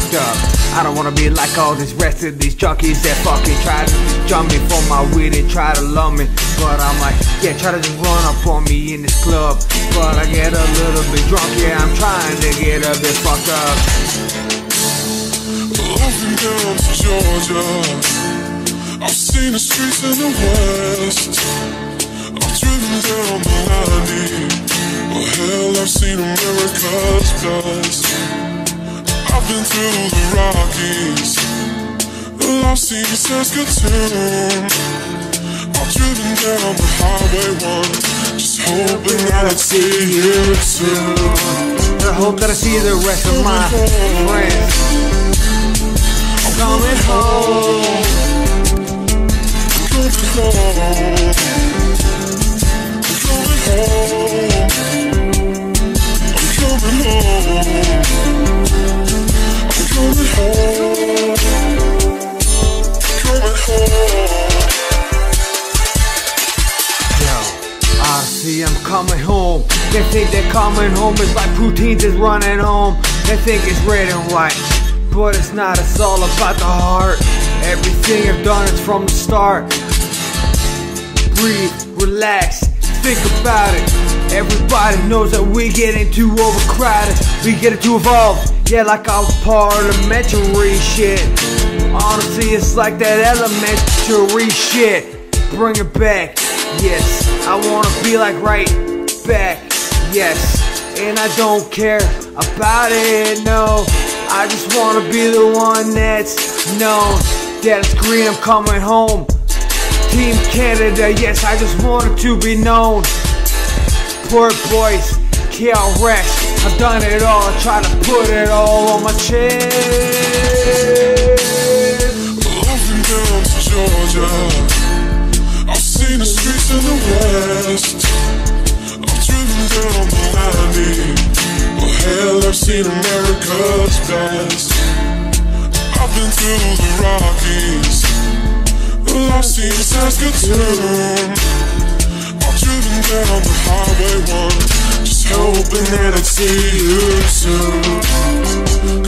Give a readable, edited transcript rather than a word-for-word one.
fucked up. I don't wanna be like all this rest of these junkies that fucking try to jump me for my weed and try to love me. But I'm like, yeah, try to just run up on me in this club. But I get a little bit drunk, yeah, I'm trying to get a bit fucked up. I've been down to Georgia, I've seen the streets in the West, I've driven down Miami, well hell, I've seen America's best. I've been through the Rockies, well I've seen Saskatoon, I've driven down the Highway 1, just hoping that I'd see you soon. I hope that I see the rest of my friends. Coming home, coming home, coming home, I'm coming home, I'm coming home, coming home. Yo, I see I'm coming home. They think that coming home is like poutines is running home. They think it's red and white, but it's not, it's all about the heart. Everything I've done is from the start. Breathe, relax, think about it. Everybody knows that we getting too overcrowded. We getting too evolved, yeah, like our parliamentary shit. Honestly, it's like that elementary shit. Bring it back, yes. I wanna be like right back, yes. And I don't care about it, no. I just wanna be the one that's known. Yeah, it's green, I'm coming home. Team Canada, yes, I just wanted to be known. Poor boys, KRX, I've done it all. I try to put it all on my chest. I've been down to Georgia, I've seen the streets in the West, I've driven down Miami, well hell, I've seen America's best. I've been through the Rockies, well I've seen Saskatoon, I've driven down the Highway 1, just hoping that I'd see you soon.